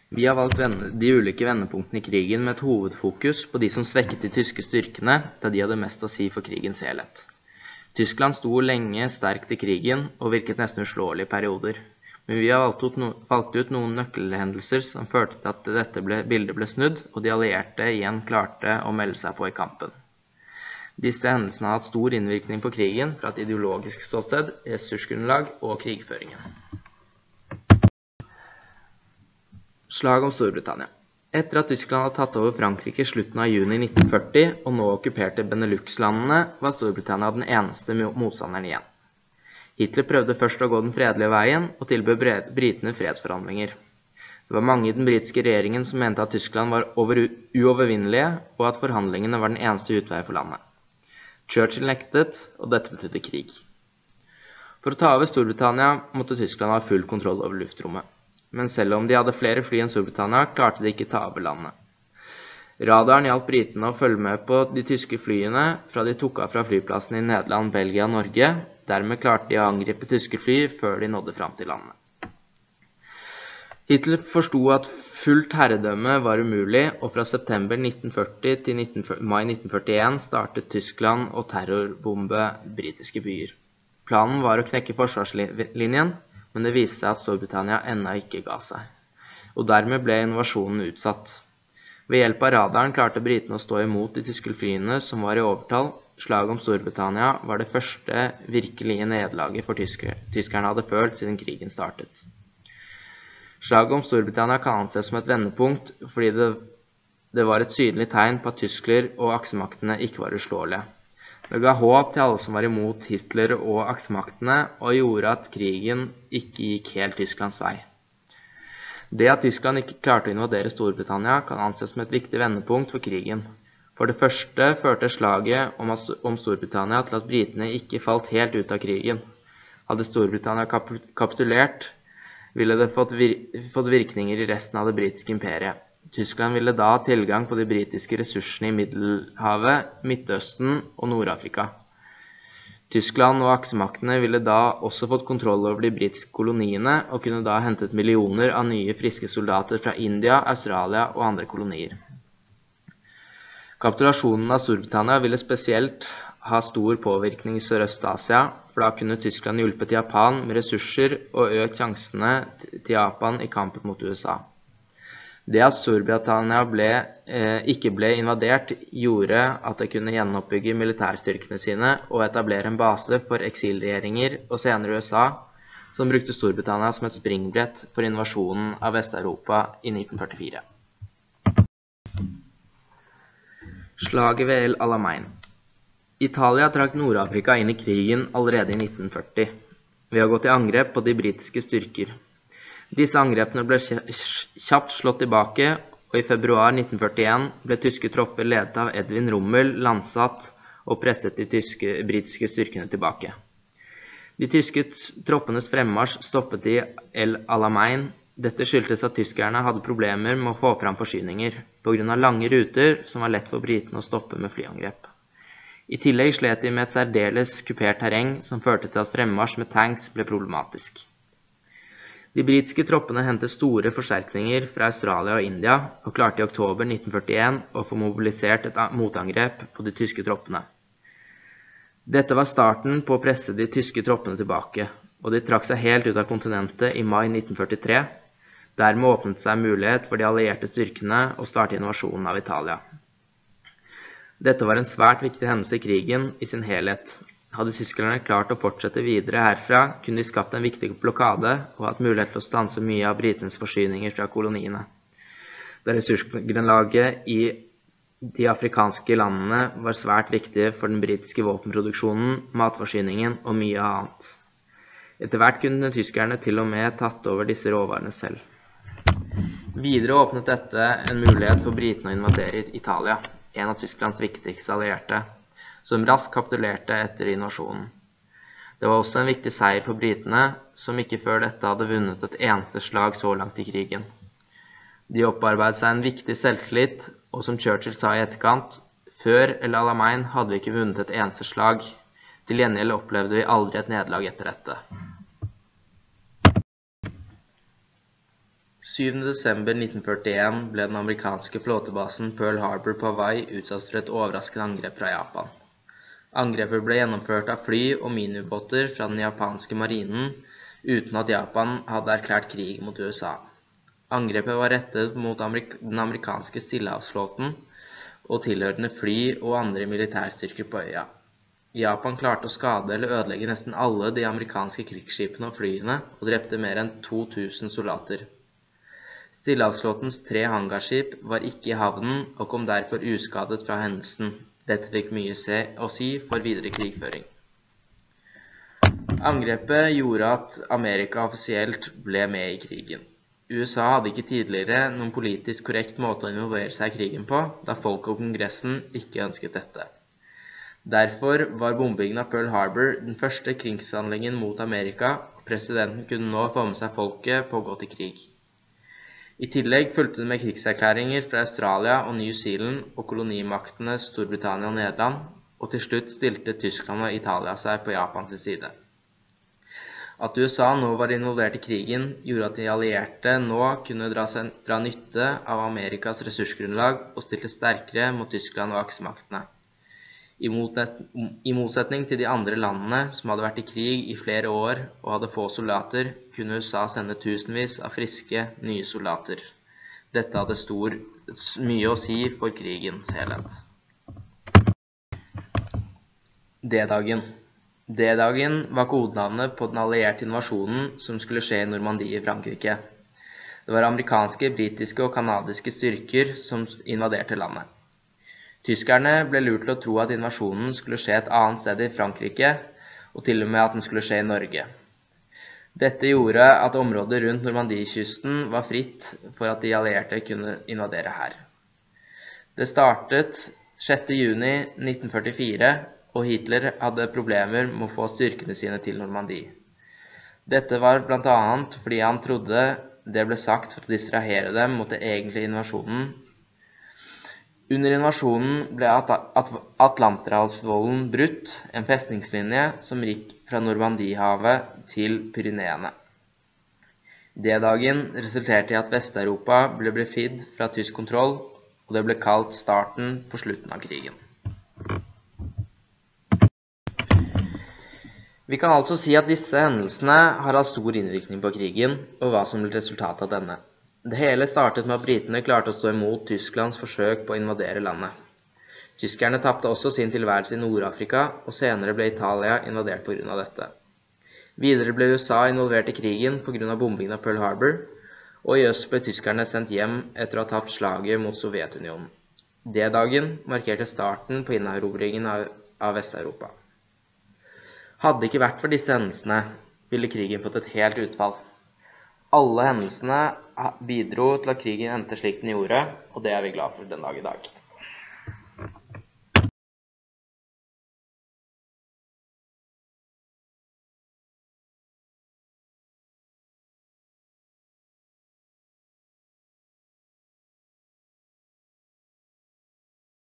Vi har valgt de ulike vendepunktene i krigen med et hovedfokus på de som svekket de tyske styrkene, da de hadde mest å si for krigens helhet. Tyskland sto lenge sterkt i krigen og virket nesten uslåelig i perioder, men vi har valgt ut noen nøkkelhendelser som førte til at dette bildet ble snudd, og de allierte igjen klarte å melde seg på i kampen. Disse hendelsene har hatt stor innvirkning på krigen fra et ideologisk ståsted, ressursgrunnlag og krigføringen. Slag om Storbritannia. Etter at Tyskland hadde tatt over Frankrike i slutten av juni 1940 og nå okkuperte Benelux-landene, var Storbritannia den eneste motstanderen igjen. Hitler prøvde først å gå den fredelige veien og tilbød britene fredsforhandlinger. Det var mange i den britiske regjeringen som mente at Tyskland var uovervinnelige, og at forhandlingene var den eneste utvei for landet. Churchill nektet, og dette betydde krig. For å ta over Storbritannia måtte Tyskland ha full kontroll over luftrommet. Men selv om de hadde flere fly enn Storbritannia, klarte de ikke ta over landet. Radaren hjalp britene å følge med på de tyske flyene fra de tok av fra flyplassene i Nederland, Belgia og Norge. Dermed klarte de å angripe tyske fly før de nådde fram til landet. Hitler forstod at fullt herredømme var umulig, og fra september 1940 til mai 1941 startet Tyskland å terrorbombe britiske byer. Planen var å knekke forsvarslinjen, men det viste seg at Storbritannia ennå ikke ga seg, og dermed ble invasjonen utsatt. Ved hjelp av radaren klarte britene å stå imot de tyske flyene som var i overtall. Slaget om Storbritannia var det første virkelige nederlaget for tyskerne hadde følt siden krigen startet. Slaget om Storbritannia kan anses som et vendepunkt, fordi det var et synlig tegn på at tyskler og aksemaktene ikke var uslåelige. Det ga håp til alle som var imot Hitler og aksemaktene, og gjorde at krigen ikke gikk helt Tysklands vei. Det at Tyskland ikke klarte å invadere Storbritannia kan anses som et viktig vendepunkt for krigen. For det første førte slaget om Storbritannia til at britene ikke falt helt ut av krigen. Hadde Storbritannia kapitulert, ville det fått virkninger i resten av det britiske imperiet. Tyskland ville da ha tilgang på de britiske ressursene i Middelhavet, Midtøsten og Nord-Afrika. Tyskland og aksemaktene ville da også fått kontroll over de britiske koloniene, og kunne da hentet millioner av nye friske soldater fra India, Australia og andre kolonier. Kapitulasjonen av Storbritannia ville spesielt ha stor påvirkning i Sørøst-Asia, for da kunne Tyskland hjulpet Japan med ressurser og økt sjansene til Japan i kampen mot USA. Det at Storbritannia ikke ble invadert, gjorde at det kunne gjenoppbygge militærstyrkene sine og etablere en base for eksilregjeringer og senere USA, som brukte Storbritannia som et springbrett for invasjonen av Vest-Europa i 1944. Slaget ved El Alamein. Italia trakk Nord-Afrika inn i krigen allerede i 1940, ved å gå til angrep på de britiske styrker. Disse angrepene ble kjapt slått tilbake, og i februar 1941 ble tyske tropper ledet av Edwin Rommel landsatt og presset de britiske styrkene tilbake. De tyske troppenes fremmarsj stoppet i El Alamein. Dette skyldtes at tyskerne hadde problemer med å få fram forsyninger, på grunn av lange ruter som var lett for britene å stoppe med flyangrep. I tillegg slet de med et særdeles kupert terreng som førte til at fremmarsj med tanks ble problematisk. De britiske troppene hentet store forsterkninger fra Australia og India, og klarte i oktober 1941 å få mobilisert et motangrep på de tyske troppene. Dette var starten på å presse de tyske troppene tilbake, og de trakk seg helt ut av kontinentet i mai 1943. Dermed åpnet seg mulighet for de allierte styrkene å starte invasjonen av Italia. Dette var en svært viktig hendelse i krigen i sin helhet. Hadde tyskerne klart å fortsette videre herfra, kunne de skapt en viktig blokade og hatt mulighet til å stanse mye av britenes forsyninger fra koloniene. Da ressursgrunnlaget i de afrikanske landene var svært viktig for den britiske våpenproduksjonen, matforsyningen og mye annet. Etter hvert kunne tyskerne til og med tatt over disse råvarene selv. Videre åpnet dette en mulighet for britene å invadere Italia, en av Tysklands viktigste allierte, som raskt kapitulerte etter invasjonen. Det var også en viktig seier for britene, som ikke før dette hadde vunnet et eneste slag så langt i krigen. De opparbeidet seg en viktig selvtillit, og som Churchill sa i etterkant, før El Alamein hadde vi ikke vunnet et eneste slag. Til gjengjeld opplevde vi aldri et nederlag etter dette. 7. desember 1941 ble den amerikanske flåtebasen Pearl Harbor på Hawaii utsatt for et overraskende angrep fra Japan. Angrepet ble gjennomført av fly og miniubåter fra den japanske marinen, uten at Japan hadde erklært krig mot USA. Angrepet var rettet mot den amerikanske stillehavsflåten og tilhørende fly og andre militærstyrker på øya. Japan klarte å skade eller ødelegge nesten alle de amerikanske krigsskipene og flyene, og drepte mer enn 2000 soldater. Stillehavsflåtens 3 hangarskip var ikke i havnen og kom derfor uskadet fra hendelsen. Dette fikk mye å si for videre krigføring. Angrepet gjorde at Amerika offisielt ble med i krigen. USA hadde ikke tidligere noen politisk korrekt måte å involvere seg i krigen på, da folk og kongressen ikke ønsket dette. Derfor var bombingen av Pearl Harbor den første krigshandlingen mot Amerika, og presidenten kunne nå få med seg folket på å gå til krig. I tillegg fulgte det med krigserklæringer fra Australia og New Zealand og kolonimaktene Storbritannia og Nederland, og til slutt stilte Tyskland og Italia seg på Japans side. At USA nå var involvert i krigen, gjorde at de allierte nå kunne dra nytte av Amerikas ressursgrunnlag og stilte sterkere mot Tyskland og aksemaktene. I motsetning til de andre landene som hadde vært i krig i flere år og hadde få soldater, kunne USA sende tusenvis av friske, nye soldater. Dette hadde mye å si for krigens helhet. D-dagen. D-dagen var kodenavnet på den allierte invasjonen som skulle skje i Normandie i Frankrike. Det var amerikanske, britiske og kanadiske styrker som invaderte landet. Tyskerne ble lurt til å tro at invasjonen skulle skje et annet sted i Frankrike, og til og med at den skulle skje i Norge. Dette gjorde at området rundt Normandie-kysten var fritt for at de allierte kunne invadere her. Det startet 6. juni 1944, og Hitler hadde problemer med å få styrkene sine til Normandie. Dette var blant annet fordi han trodde det ble sagt for å distrahere dem mot den egentlige invasjonen. Under invasjonen ble Atlanterhavsvollen brutt, en festningslinje som gikk fra Normandiehavet til Pyreneene. D-dagen resulterte i at Vest-Europa ble befridd fra tysk kontroll, og det ble kalt starten på slutten av krigen. Vi kan altså si at disse hendelsene har hatt stor innvirkning på krigen, og hva som ble resultatet av denne. Det hele startet med at britene klarte å stå imot Tysklands forsøk på å invadere landet. Tyskerne tapte også sin tilværelse i Nord-Afrika, og senere ble Italia invadert på grunn av dette. Videre ble USA involvert i krigen på grunn av bombingen av Pearl Harbor, og i øst ble tyskerne sendt hjem etter å ha tapt slaget mot Sovjetunionen. D-dagen markerte starten på innerobringen av Vest-Europa. Hadde det ikke vært for disse hendelsene, ville krigen fått et helt utfall. Alle hendelsene bidro til at krigen endte slik den gjorde, og det er vi glad for den dag i dag.